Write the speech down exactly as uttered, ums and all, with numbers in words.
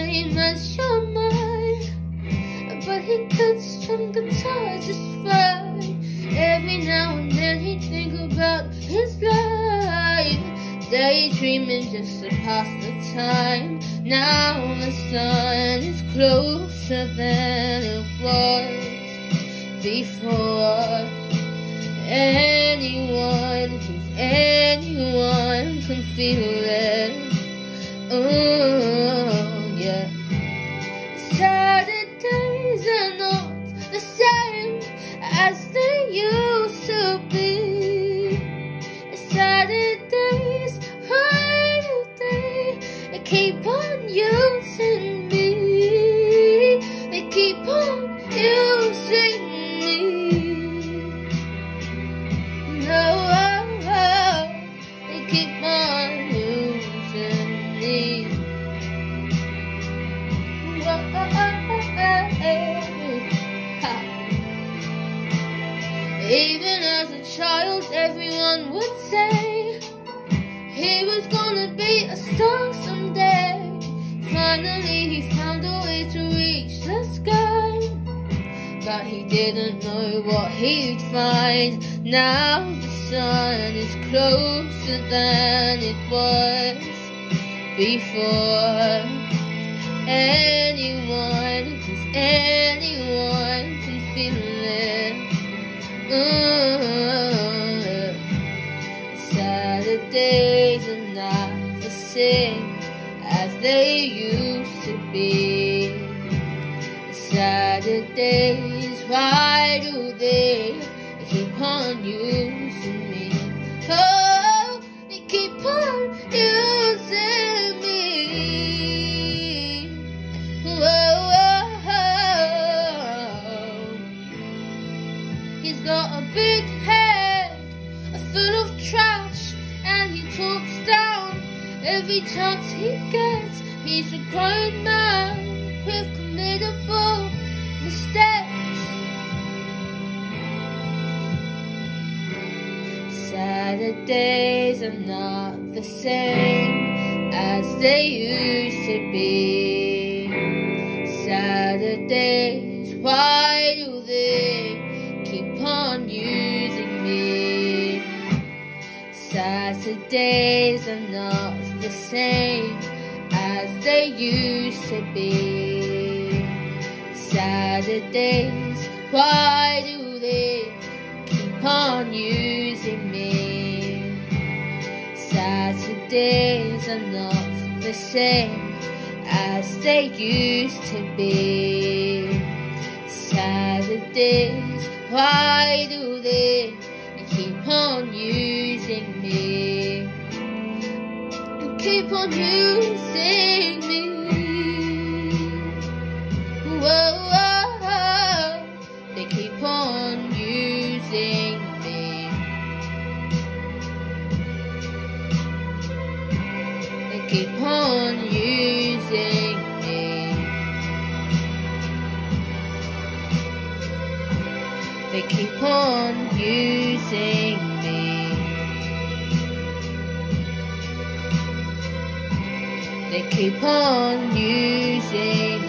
same as your mind, but he could strum guitar just right. Every now and then he'd think about his life, daydreaming just to pass the time. Now the sun is closer than it was before. Anyone who's anyone can feel it. Oh yeah. Saturdays are not the same as they used to be. Saturdays, why do they keep on using me? They keep on using me. No, they keep on using me. Even as a child, everyone would say he was gonna be a star someday. Finally, he found a way to reach the sky, but he didn't know what he'd find. Now the sun is closer than it was before. Anyone, 'cause anyone can feel it. Mm. Saturdays are not the same as they used to be. Saturdays, why do they keep on using me? Oh, they keep on using me. Whoa, he's got a big head full of trash, and he talks down every chance he gets. He's a grown man with committable mistakes. Saturdays are not the same as they used to be. Saturdays, why do they keep on using me? Saturdays are not the same as they used to be. Saturdays, why do they keep on using me? Saturdays are not the same as they used to be. Saturdays, why do they keep on using me? Keep on using me. Whoa, whoa, whoa. They keep on using me. They keep on using me. They keep on using me. They keep on using